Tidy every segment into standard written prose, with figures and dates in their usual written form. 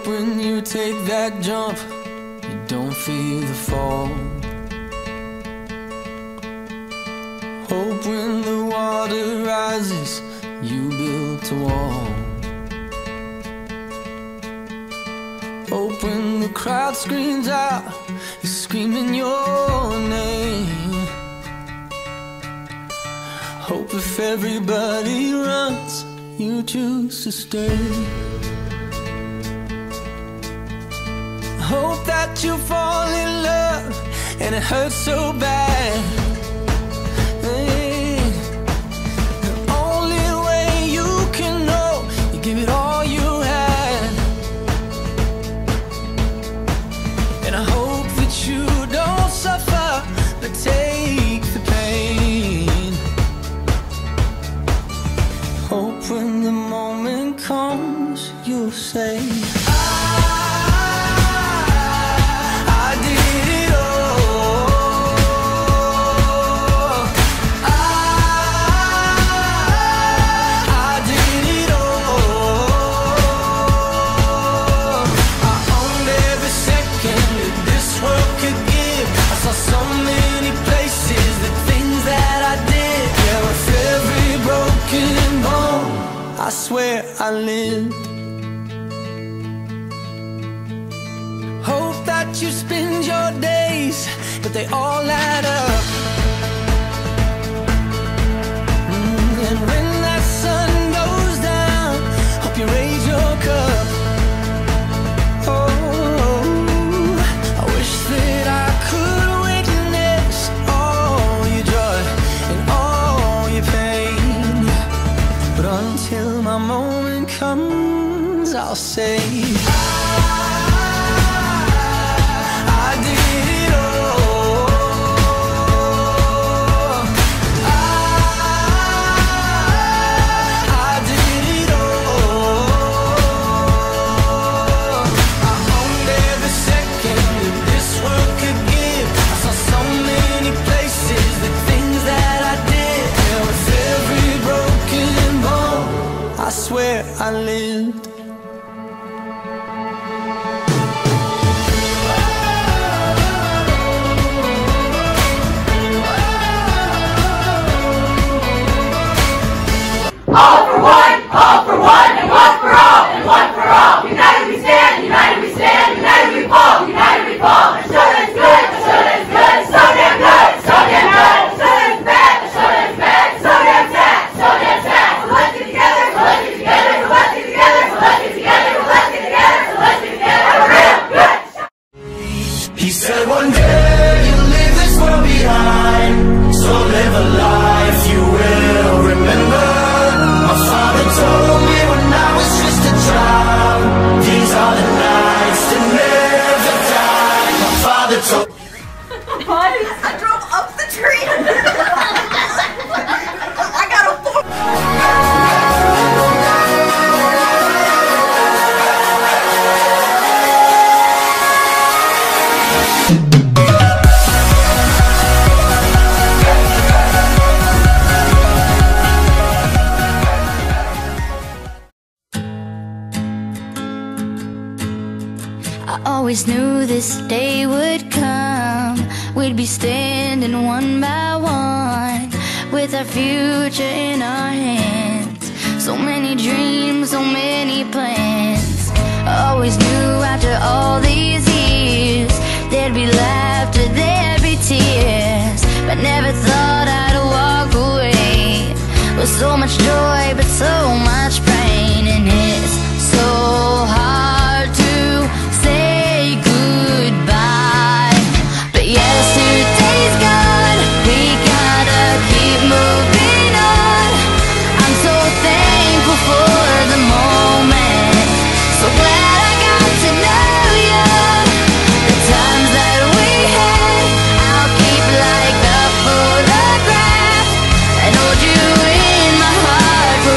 when you take that jump, you don't feel the fall. Hope when the water rises, you built a wall. Hope when the crowd screams out, you're screaming your name. Hope if everybody runs, you choose to stay. Hope that you fall in love and it hurts so bad. Hey, the only way you can know, you give it all you had. And I hope that you don't suffer, but take the pain. Hope when the moment comes, you'll say, I swear I lived. Hope that you spend your days, but they all add up. And when that sun goes down, hope you raise your cup. Oh, I wish that I could witness all your joy and all your pain, but until my moment comes, I'll say, I did it all. I did it all. I owned every second that this world could give. I saw so many places, the things that I did. Yeah, with every broken bone, I swear I lived. All for one, and one for all, and one for all. United we stand, united we stand, united we fall, united we fall. The show that's good, the show that's good, so damn good, so damn good. The show that's bad, the show that's bad, so damn sad, so damn sad. So let's get together, so let's get together, so let's get together, so let's get together, so let's get together, so let's get together. A real good show. He said one day you'll leave this world behind, so live a life you will remember. My father told me when I was just a child, these are the nights that never die. My father told me. What? I drove up the tree. I got a I always knew this day would come. We'd be standing one by one, with our future in our hands. So many dreams, so many plans. I always knew after all these years, there'd be laughter, there'd be tears, but never thought I'd walk away with so much joy, but so much pain. And it's so hard to say goodbye, but yesterday's gone, we gotta keep moving on. I'm so thankful for the moment, so glad I got to know you. The times that we had, I'll keep like a photograph and hold you in my heart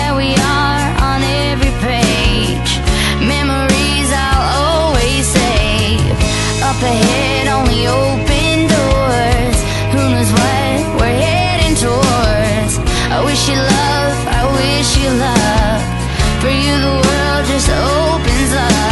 where we are on every page. Memories I'll always save. Up ahead, only open doors. Who knows what we're heading towards? I wish you love, I wish you love. For you the world just opens up.